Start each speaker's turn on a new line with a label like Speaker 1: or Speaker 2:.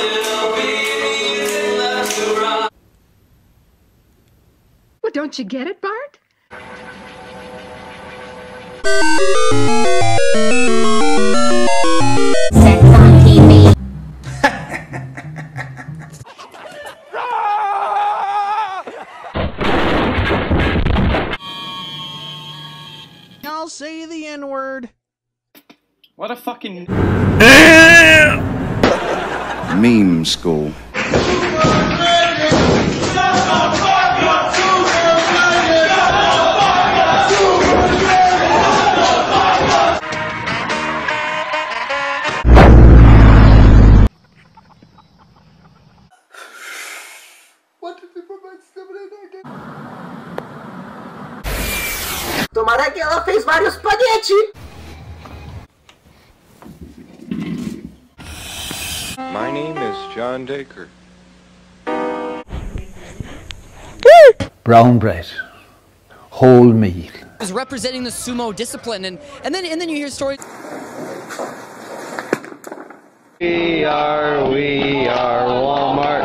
Speaker 1: Well, don't you get it, Bart?
Speaker 2: Sex on TV.
Speaker 3: I'll say the N-word.
Speaker 4: What a fucking
Speaker 5: meme school.
Speaker 6: Tomara que ela fez vários espaguete.
Speaker 7: My name is John Dacre.
Speaker 8: Brown bread, whole meal.
Speaker 9: Is representing the sumo discipline, and then you hear stories.
Speaker 7: We are Walmart.